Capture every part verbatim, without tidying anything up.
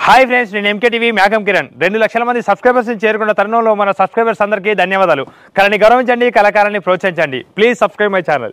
Hi friends, నేను MK TV మేఘం కిరణ్. రెండు లక్షల మంది సబ్స్క్రైబర్స్ ని చేరుకున్న తరుణంలో మన సబ్స్క్రైబర్స్ అందరికీ ధన్యవాదాలు. కళని గౌరవించండి, కళాకారాన్ని ప్రోత్సహించండి. Please subscribe my channel.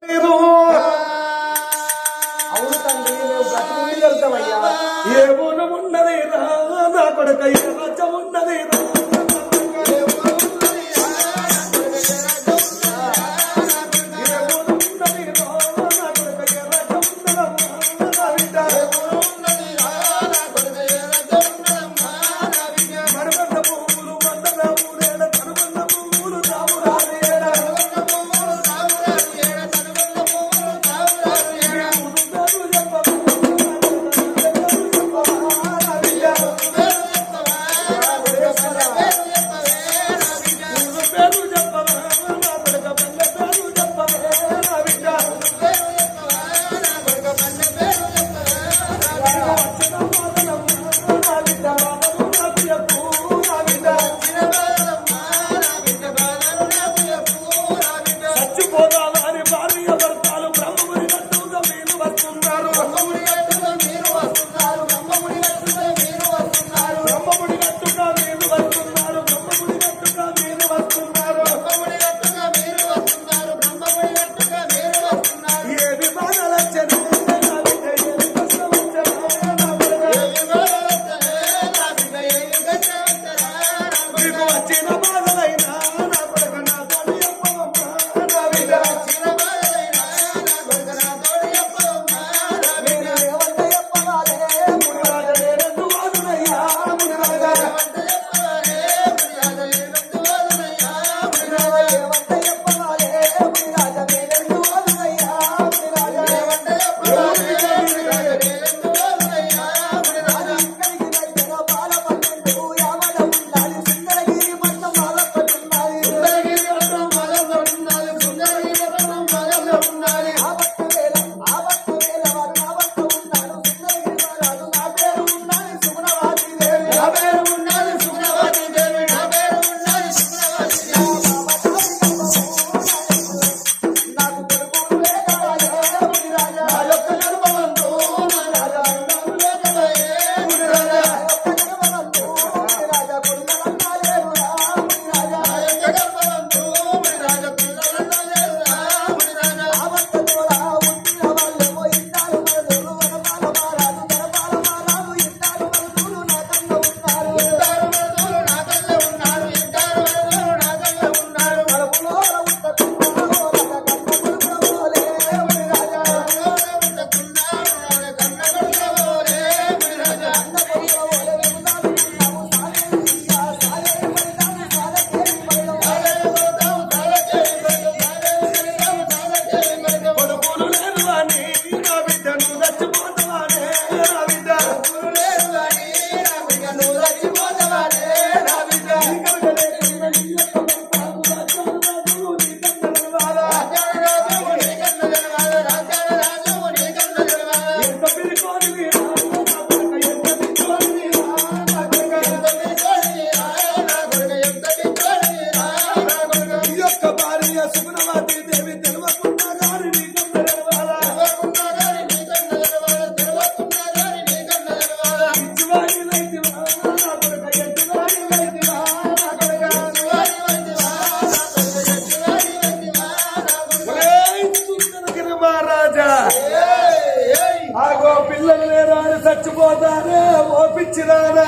పిల్లలు లేరా అని చచ్చిపోతానే ఓ పిచ్చిదానా,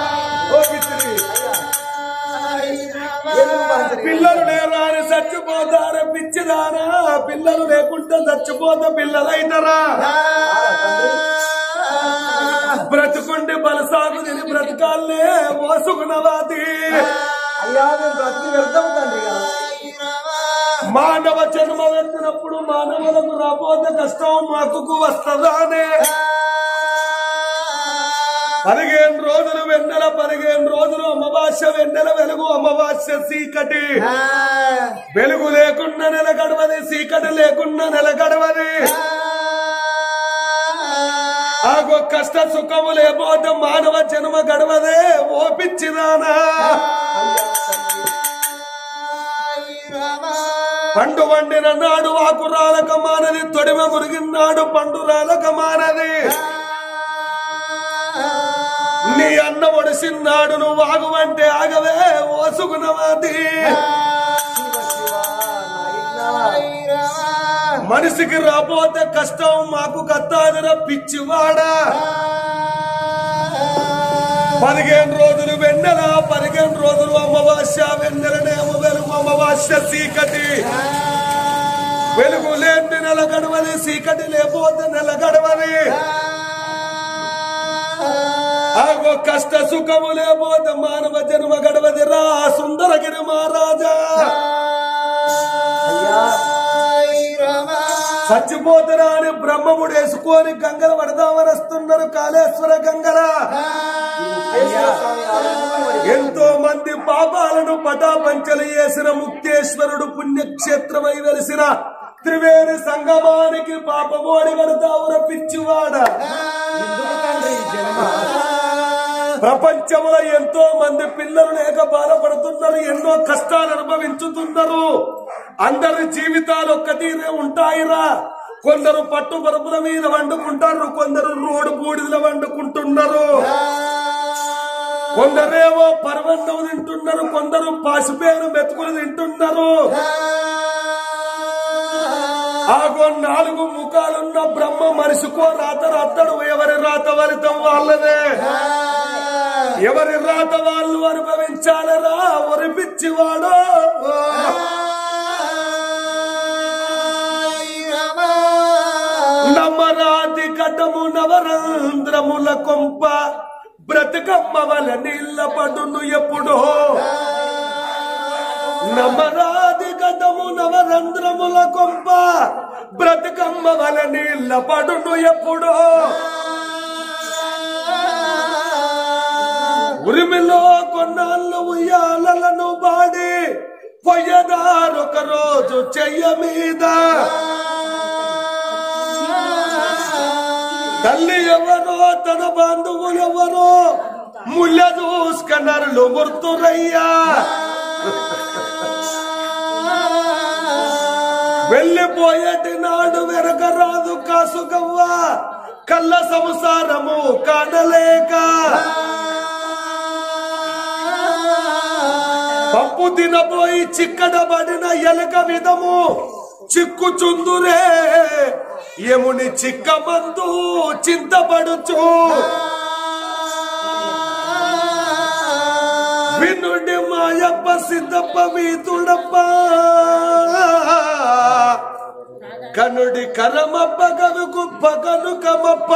ఓ పిచ్చి పిల్లలు లేరా అని చచ్చిపోతారే పిచ్చిదానా. పిల్లలు లేకుంటే చచ్చిపోతా పిల్లలైతరా? బ్రతుకుంటే బలసాగు తిని బ్రతకాలే మోసుకున్నవాది. మానవ జన్మ వెళ్తున్నప్పుడు మానవులకు రాబోతే కష్టం మాకు వస్తుందానే. పదిహేను రోజులు వెన్నెల, పదిహేను రోజులు అమావాస్య వెన్నెల వెలుగు, అమావాస్య చీకటి. వెలుగు లేకుండా నెల గడవది, చీకటి లేకుండా నెల గడవది. ఆగో కష్ట సుఖము లేకపోతే మానవ జన్మ గడవదే ఓ పిచ్చిదానా. పండు వండిన నాడు ఆకు రాలక మానది, తొడిమ మురిగినాడు పండు రాలక మానది. నీ అన్న ఒడిసిన్నాడు నువ్వు ఆగువంటే ఆగవే ఓసుకున్నవాది మనిషికి రాబోతే కష్టం మాకు కత్తాదిరా పిచ్చివాడా పదిహేను రోజులు వెన్నెల పదిహేను రోజులు అమావాస్య వెన్నెలనేమో వెలుగు అమావాస్య చీకటి వెలుగు లేని నెల గడవని చీకటి లేకపోతే నెల గడవని ఆగో కష్ట సుఖము లేకపోతే మానవ జన్మ గడవది రా సుందరగిరి మహారాజా చచ్చిపోతారా అని బ్రహ్మముడు వేసుకొని గంగలు పడదామని వస్తున్నారు కాళేశ్వర గంగల ఎంతో మంది పాపాలను పటాపంచలు చేసిన ముక్తేశ్వరుడు పుణ్యక్షేత్రమై వెలిసిన త్రివేణి సంగమానికి పాపమోడి కడతావుర పిచ్చివాడ ప్రపంచంలో ఎంతో మంది పిల్లలు లేక బాధపడుతున్నారు ఎన్నో కష్టాలు అనుభవించుతున్నారు అందరి జీవితాలు ఒక్క తీరే ఉంటాయిరా కొందరు పట్టు పరుపుల మీద వండుకుంటారు కొందరు రోడ్డు బూడిదల వండుకుంటున్నారు కొందరేమో పర్వతం తింటున్నారు కొందరు పసిపేరు మెతుకులు తింటున్నారు ఆగో నాలుగు ముఖాలున్న బ్రహ్మ మనిషికో రాత రాతడు ఎవరి రాత ఫలితం వాళ్ళదే ఎవరి రాత వాళ్ళు అనుభవించాలరా ఒరిపిచ్చివాడో నమ్మరాతి కటము నవరంధ్రముల కొంప బ్రతుకమ్మ వల నీళ్ళ పడును ఎప్పుడో నమ్మరాది కటము నవరంధ్రముల కొంప బ్రతుకమ్మ వల నీళ్ళ పడును ఎప్పుడో ఉరిమిలో కొన్నాళ్ళు ఉయ్యాలను బాడి పొయ్యదారొక రోజు చెయ్య మీద తల్లి ఎవరో తన బంధువులు ఎవరో ముళ్ళ చూసుకన్నర్లు ముర్తురయ్యా వెళ్ళిపోయేటి నాడు వెరగరాదు కాసుకవ్వ కళ్ళ సంసారము కానలేక పప్పు తినబోయి చిక్కడబడిన ఎలక విధము చిక్కుచుందురే యముని చిక్క మందు చింతపడుచు వినుడి మాయప్ప సిద్ధప్ప వీతుడప్ప కనుడి కరమప్ప కనుకు పగను కమప్ప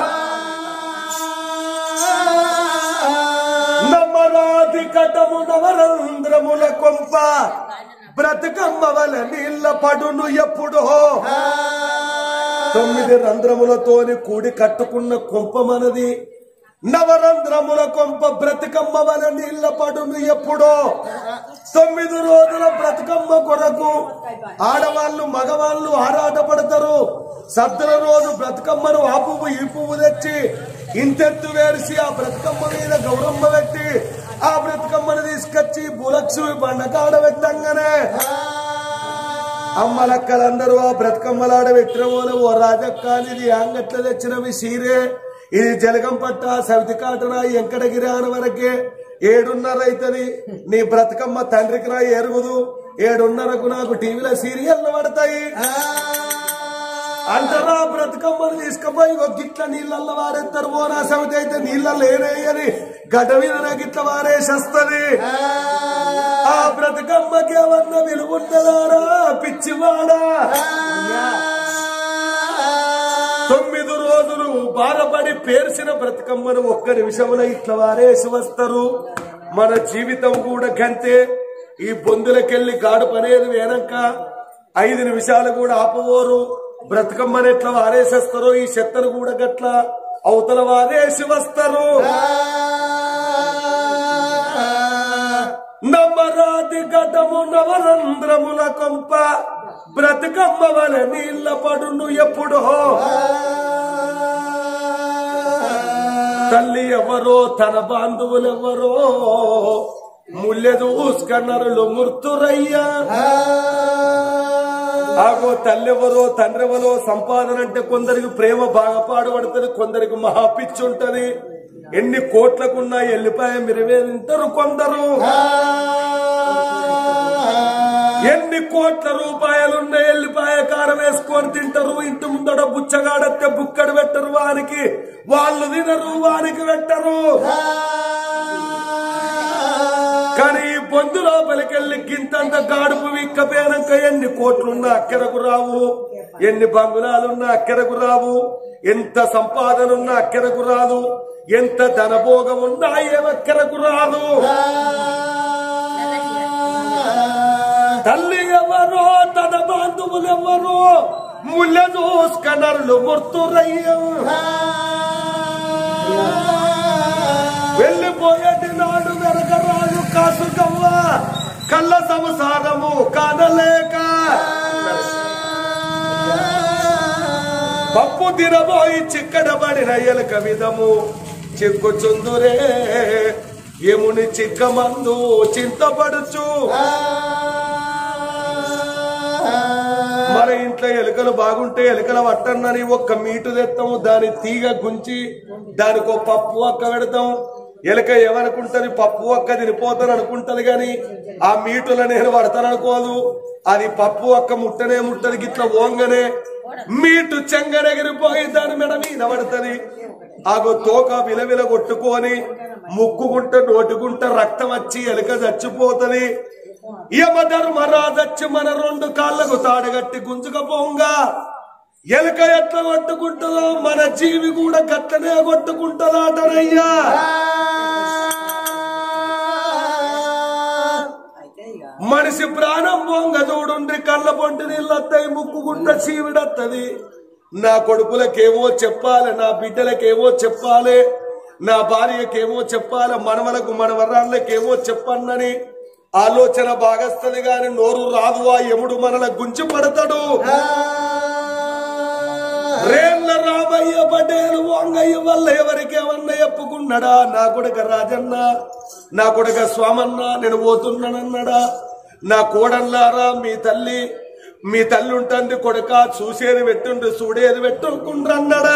నమ్మరాది కటము నవరంధ్రముల కొంప బ్రతుకమ్మ వల నీళ్ళ పడును ఎప్పుడో తొమ్మిది రంధ్రములతోని కూడి కట్టుకున్న కొంపమనది నవరంధ్రముల కొంప బ్రతుకమ్మ వల నీళ్ళ పడును ఎప్పుడో తొమ్మిది రోజుల బ్రతుకమ్మ కొరకు ఆడవాళ్లు మగవాళ్లు ఆరాటపడతారు సద్దుల రోజు బ్రతుకమ్మను ఆ పువ్వు ఈ పువ్వు తెచ్చి ఇంతెత్తు వేసి ఆ బ్రతుకమ్మ మీద గౌరమ్మ పెట్టి ఆ బ్రతుకమ్మను తీసుకొచ్చి భూలక్ష్మి బండకాడ పెట్టంగానే అమ్మలక్కలందరూ ఆ బ్రతుకమ్మలాడ పెట్టినమోనే ఓ రాజక్క ఇది అంగట్ల తెచ్చినవి సీరే ఇది జలగం పట్ట సవితి కాటన ఎంకటగిరి ఆన వరకే ఏడున్నర అవుతుంది నీ బ్రతుకమ్మ తండ్రికి రా ఎరుగుదు ఏడున్నరకు నాకు టీవీలో సీరియల్ పడతాయి అంతరా బ్రతుకమ్మను తీసుకుపోయి ఒక గిట్ల నీళ్ళల్లో వారేస్తారు ఓనా సమితి అయితే నీళ్ళల్లో ఏనేయని గడ్డ మీద గిట్ల వారేసేస్తుంది ఆ బ్రతుకమ్మకి ఏమన్నా విలువుంటదారా పిచ్చివాడా తొమ్మిది రోజులు బాధపడి పేర్చిన బ్రతుకమ్మను ఒక్క నిమిషంలో ఇట్లా వారేసి వస్తారు మన జీవితం కూడా గంతే ఈ బొందులకెళ్లి గాడు పనేది వేనక ఐదు నిమిషాలు కూడా ఆపవోరు బ్రతుకమ్మని ఎట్లా వారేసేస్తారో ఈ చెత్తను కూడా గట్ల అవతల వారేసి వస్తారు నమ్మరాతి గడ్డము నవరంధ్రముల కొంప బ్రతుకమ్మ వల నీళ్ళ పడును ఎప్పుడో తల్లి ఎవరో తన బాంధవులెవరో ముల్లెదు ఊసుకన్నరులు మృతురయ్యా ఆగో తల్లెవరో తండ్రెవరో సంపాదన అంటే కొందరికి ప్రేమ బాగా పాడుపడుతుంది కొందరికి మహా పిచ్చి ఉంటది ఎన్ని కోట్లకున్నా ఎల్లిపాయ మిరవే తింటారు కొందరు, ఎన్ని కోట్ల రూపాయలున్న ఎల్లిపాయ కారం వేసుకొని తింటారు. ఇంటి ముందడ బుచ్చగాడత్తే బుక్కడు పెట్టరు, వానికి వాళ్ళు తినరు, వానికి పెట్టరు. కానీ ఈ బొందు లోపలికెళ్ళి గింతంత గాడుపు విక్కపోయాక ఎన్ని కోట్లున్నా అక్కడకు రావు, ఎన్ని బంగుళాలున్నా అక్కడకు రావు, ఎంత సంపాదనున్నా అక్కడకు రాదు, ఎంత ధనభోగం ఉన్నా ఏమక్కడకు రాదు. తల్లి ఎవరో తన బంధువులెవరో ముళ్ళ చూసుకనర్లు ముర్తురయ్యం. వెళ్ళిపోయేటి నాడు వెనకరాజు కాసుకవ్వ కళ్ళ సంసారము కానలేక పప్పు తినబోయి చిక్కడబడిన ఎలుక విధము చిక్కుచుందురే ఏముని చిక్కమందు చింతపడుచు. మన ఇంట్లో ఎలుకలు బాగుంటే ఎలుకల వట్టన్నని ఒక్క మీటు తెస్తాము, దాని తీగ గుంచి దానికో పప్పు అక్క పెడతాం. ఎలుక ఏమనుకుంటది, పప్పు అక్క తినిపోతాను అనుకుంటది, గాని ఆ మీటుల నేను పడతాననుకోదు. అది పప్పు అక్క ముట్టనే ముట్టది, గిట్ల ఓంగనే మీటు చెంగనెగిరిపోయి దాని మెడ మీద పడుతుంది. ఆగో తోక విలవిల కొట్టుకొని ముక్కుకుంట నోటుకుంట రక్తం వచ్చి ఎలుక చచ్చిపోతది. యమధర్మరాజచ్చి మన రెండు కాళ్లకు తాడగట్టి గుంజుకపోంగా ఎలుక ఎట్లా కొట్టుకుంటుందో మన జీవి కూడా గట్లనే కొట్టుకుంటుందాటనయ్యా. మనిషి ప్రాణం పొంగ చూడుండ్రి, కళ్ళ పొంటి నీళ్ళొస్తాయి, ముక్కుకుంట చీవిడత్తది. నా కొడుకులకేమో చెప్పాలి, నా బిడ్డలకేమో చెప్పాలి, నా భార్యకేమో చెప్పాలి, మనవలకు మనవరాళ్ళకేమో చెప్పన్నని ఆలోచన బాగస్తది గాని నోరు రాదు. ఆ యముడు మనల గుంచి పడతాడు. రేళ్ల రామయ్య పటేలు వంగయ్య వల్ల ఎవరికేమన్నా చెప్పుకున్నాడా? నా కొడుక రాజన్న, నా కొడుక స్వామన్న నేను పోతున్నానన్నాడా? నా కోడన్లారా మీ తల్లి మీ తల్లి ఉంటుంది కొడుక, చూసేది పెట్టుండ్రు చూడేది పెట్టుకుండ్రన్నాడా?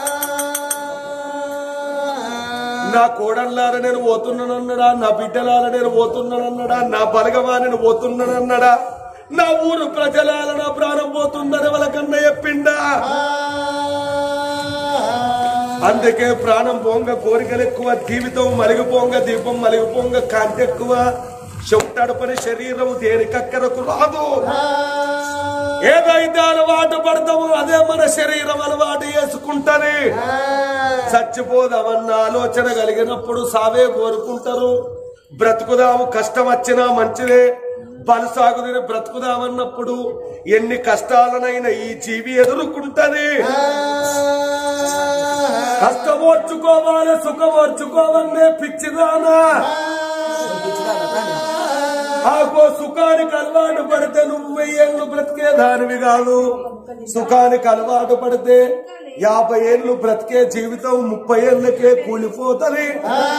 నా కోడన్లారా నేను పోతున్నానన్నాడా? నా బిడ్డలార నేను పోతున్నానన్నాడా? నా బలగమా నేను పోతున్నానన్నాడా? నా ఊరు ప్రజలాల నా ప్రాణం పోతుందని వాళ్ళకన్నా చెప్పిండా? అందుకే ప్రాణం పోంగ కోరికలు ఎక్కువ, జీవితం మలిగిపోంగ దీపం మలిగిపోంగ కాంతి ఎక్కువ. చెప్తాడుపని శరీరం దేనికక్కరకు రాదు. ఏదైతే అలవాటు పడతామో అదే మన శరీరం అలవాటు చేసుకుంటది. చచ్చిపోదామన్న ఆలోచన కలిగినప్పుడు సావే కోరుకుంటారు. బ్రతుకుదాము కష్టం వచ్చినా మంచిదే, బలసాగుదని బ్రతుకుదామన్నప్పుడు ఎన్ని కష్టాలనైనా ఈ జీవి ఎదుర్కొంటది. కష్టం ఓర్చుకోవాలి, సుఖం ఓర్చుకోవాలనే పిచ్చిదానా. ఆగో సుఖానికి అలవాటు పడితే నువ్వు వెయ్యేళ్ళు బ్రతికే దానివి కాదు. సుఖానికి అలవాటు పడితే యాభై ఏళ్ళు బ్రతికే జీవితం ముప్పై ఏళ్ళకే కూలిపోతది.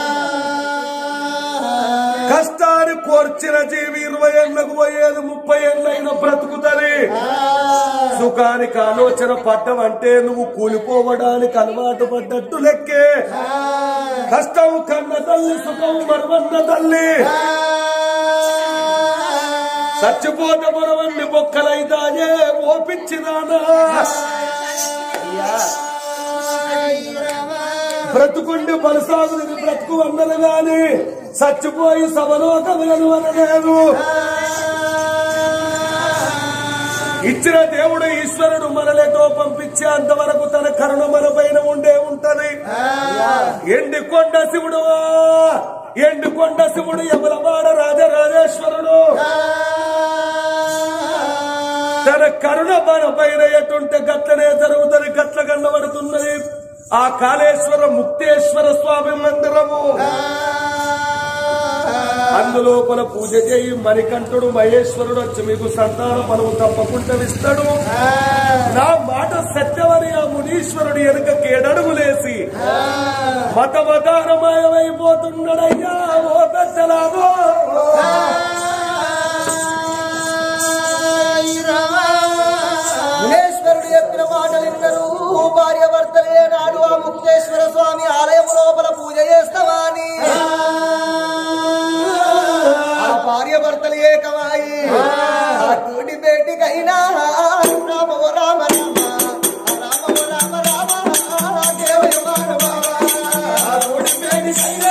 కష్టాన్ని కోర్చిన జీవి ఇరవై ఏళ్లకు పోయేది ముప్పై ఏళ్ళైనా బ్రతుకుతది. సుఖానికి ఆలోచన పడ్డమంటే నువ్వు కూలిపోవడానికి అలవాటు పడ్డట్టు లెక్కే. కష్టం కన్న తల్లి, సుఖం మరవన్న తల్లి. చచ్చిపోతే మరవన్ని బొక్కలైతాయే ఓపించినానా. బ్రతుకుండి బలసాగు బ్రతుకు అన్నది గాని చచ్చిపోయి సభలోకములను అనలేదు. ఇచ్చిన దేవుడు ఈశ్వరుడు మనలతో పంపించే అంతవరకు తన కరుణ మన పైన ఉండే ఉంటది. ఎండి కొండ శివుడు, ఎండి కొండ శివుడు యమలవాడ రాజరాజేశ్వరుడు తన కరుణ మన పైన ఎటుంటే గట్లనే జరుగుతుంది, గట్ల కన్నబడుతున్నది. ఆ కాళేశ్వర ముక్తేశ్వర స్వామి మందిరము, అందులోపల పూజ చేయి మణికంఠుడు మహేశ్వరుడు వచ్చి మీకు సంతాన ఫలము తప్పకుండా ఇస్తాడు. నా మాట సత్యమని ఆ మునీశ్వరుడు వెనుక కేడడుగులేసి మత మతారమయమైపోతున్నాడయ్యా. ఓ పెద్దలాగో మునేశ్వరుడు చెప్పిన మాట విన్నరు భార్య భర్తలే నాడు ఆ ముక్తేశ్వర స్వామి ఆలయం లోపల పూజ చేస్తావాని ఆ భార్య భర్తలు ఏకమాయి ఆ కూడి బేటికైనా రామ ఓ రామ రామ రామ ఓ రామ రామ దేవయ మానవ ఆ కూడి బేటికైనా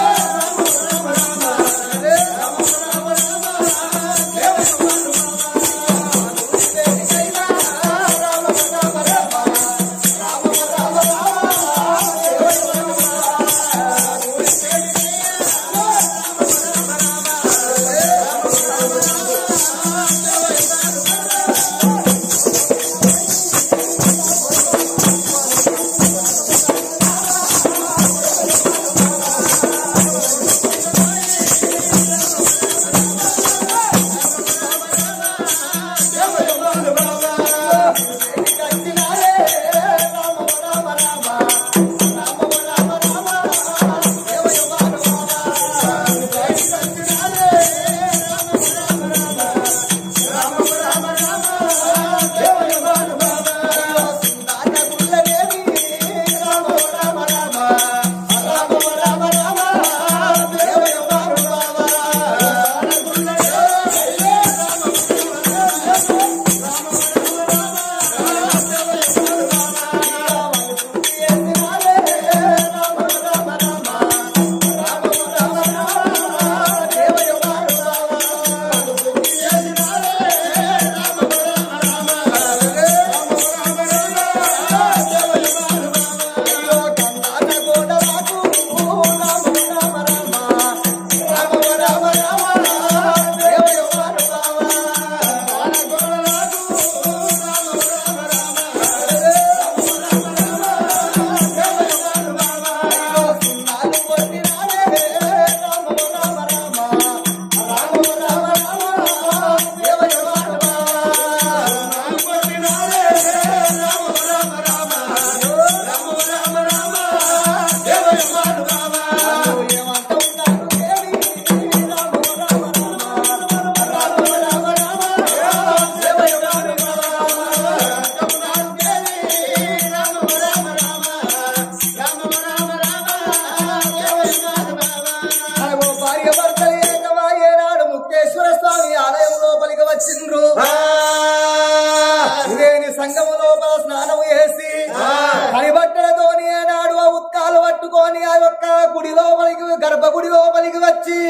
గర్భగుడి లోపలికి వచ్చి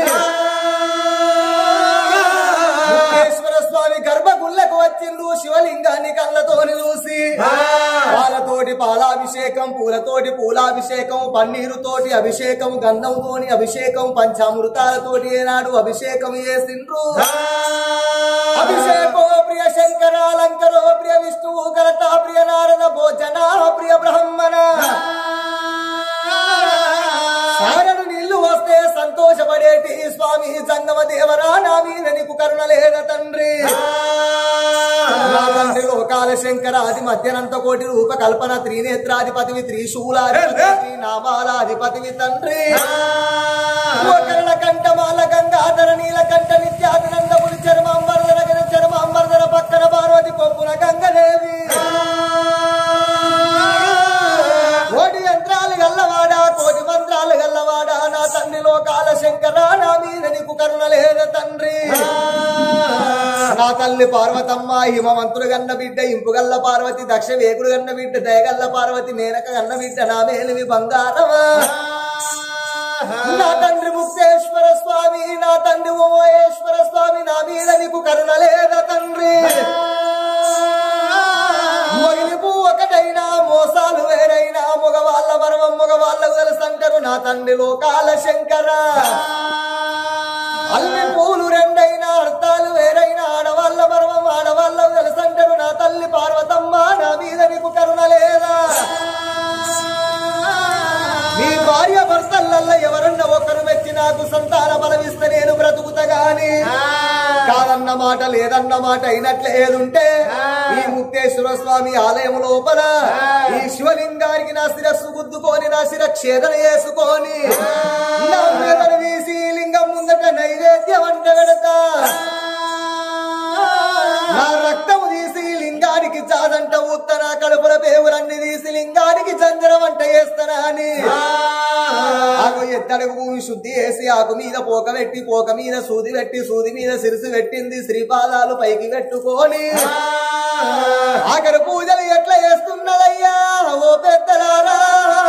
ముక్తేశ్వర స్వామి గర్భగుళ్ళకు వచ్చిండు. శివలింగాన్ని కళ్ళతోని చూసి పాలతోటి పాలాభిషేకం, పూలతోటి పూలాభిషేకం, పన్నీరుతోటి అభిషేకం, గంధంతోని అభిషేకం, పంచామృతాలతోటి ఏనాడు అభిషేకం చేసిండ్రు. అభిషేకో ప్రియ శంకరాలంకరో ప్రియ విష్ణువు కరత ప్రియ నారద భోజన ప్రియ బ్రహ్మణ. సాగరు నీళ్లు వస్తే సంతోషపడేటి స్వామి జంగమ దేవరా నా మీద నీకు కరుణ లేద తండ్రి. నా తండ్రి లోకాల శంకర ఆది మధ్యనంత కోటి రూప కల్పన త్రినేత్రాధిపతివి త్రిశూలాధిపతి నామాలాధిపతివి తండ్రి. కరణ కంఠమాల గంగాధర నీల కంఠ నిత్యానందపురి చర్మాంబర్ధర గణ చర్మాంబర్ధర పక్కన పార్వతి కొప్పున గంగదేవి. కోటి యంత్రాలు గల్లవాడా కోటి మంత్రాలు గల్లవాడా నా తండ్రి లోకాల శంకర నా మీద నీకు కరుణ లేద తండ్రి. నా తల్లి పార్వతమ్మ హిమవంతుడు గన్న బిడ్డ ఇంపుగల్ల పార్వతి దక్ష వేకుడు గన్న బిడ్డ దయగల్ల పార్వతి మేనక గన్న బిడ్డ నా మేలివి బంగారమా. నా తండ్రి ముక్తేశ్వర స్వామి నా తండ్రి ఉమేశ్వర స్వామి నా మీద నీకు కరుణ లేద తండ్రి. మొగిలిపు ఒకటైనా మోసాలు వేరైనా మగవాళ్ళ పర్వం మగవాళ్ళకు తెలుసంటారు నా తండ్రి లోకాల శంకర. అల్లి పూలు రెండైనా అర్థాలు వేరైనా ఆడవాళ్ళ పర్వం ఆడవాళ్ళకు తెలుసంటారు నా తల్లి పార్వతమ్మ నా మీద నీకు కరుణ లేదా. నీ భార్య భర్తలల్ల ఎవరన్నా ఒకరు మెచ్చి నాకు సంతాన బలమిస్తే నేను బ్రతుకుతా గాని కాదన్న మాట లేదన్న మాట అయినట్లేదుంటే ఈ ముక్తేశ్వర స్వామి ఆలయం లోపల ఈ శివలింగానికి నా శిరస్సు గుద్దుకొని నా శిరక్షేదన చేసుకొని నా మేదను తీసి లింగం ముందట నైవేద్యం అంట పెడతా. నా రక్తము తీసి లింగానికి చాదంట ఊత్త నా కడుపుల పేవులన్నీ తీసి లింగానికి చంద్రం వంట చేస్తానా అని ఆకు ఎత్తడుగు భూమి శుద్ధి చేసి ఆకు మీద పోక పెట్టి పోక మీద సూది పెట్టి సూది మీద సిరిసి పెట్టింది శ్రీపాదాలు పైకి పెట్టుకొని ఆఖరి పూజలు ఎట్లా చేస్తున్నదయ్యా ఓ పెద్దలారా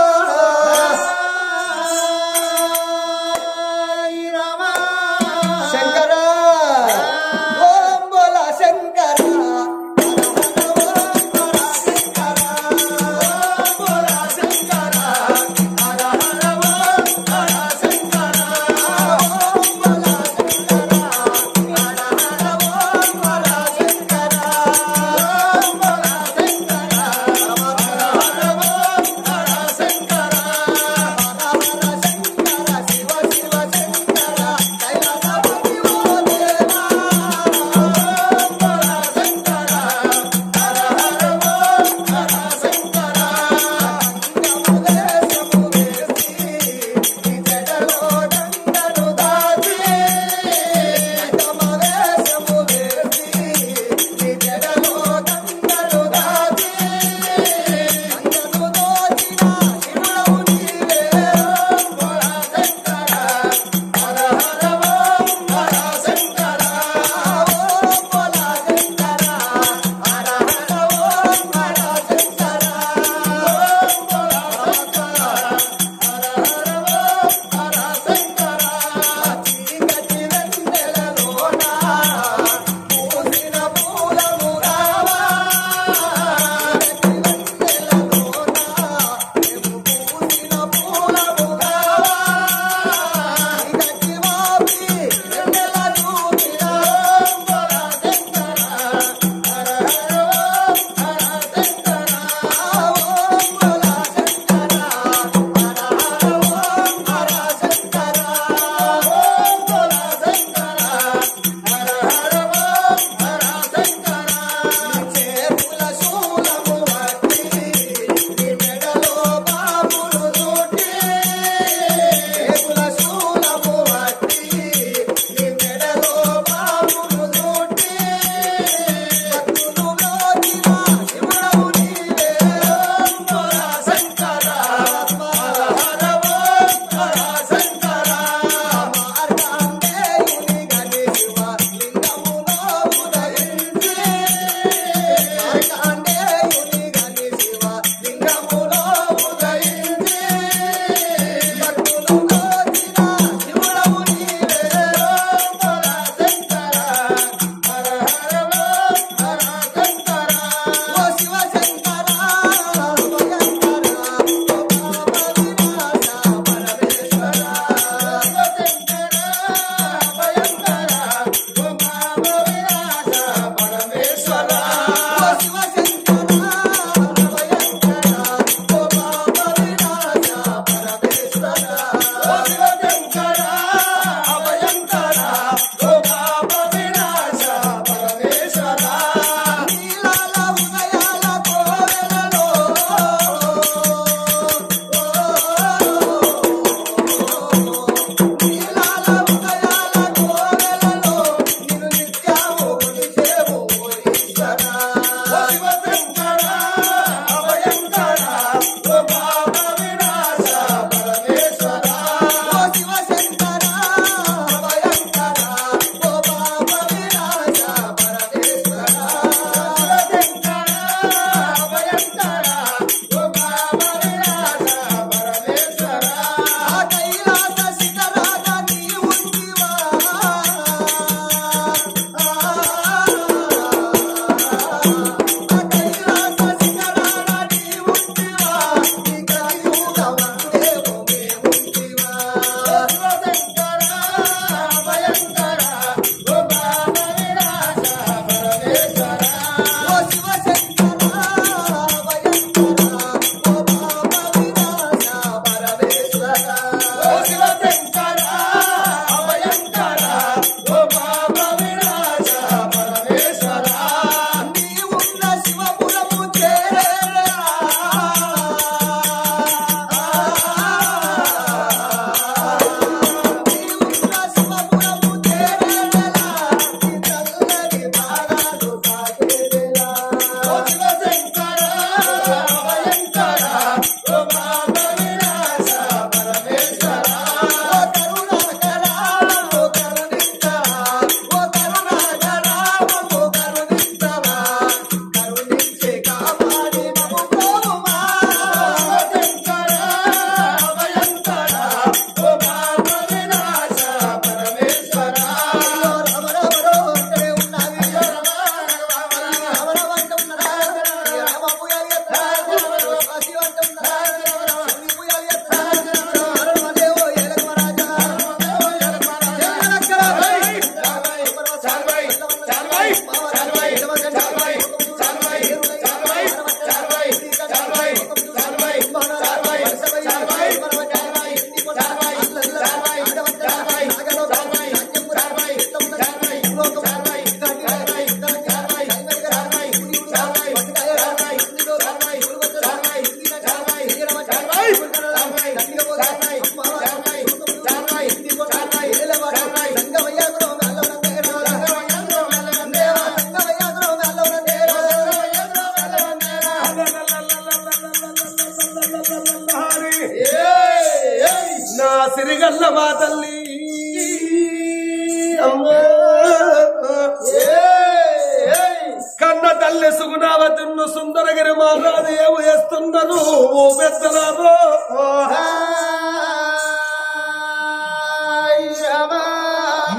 శంకరా ఓం బోలా శంకరా సిరిగల్ల మా తల్లి అమ్మా కన్న తల్లి సుగుణావతిను సుందరగిరి మాతాదేవి వేస్తున్నారు ఓ పెద్దలారో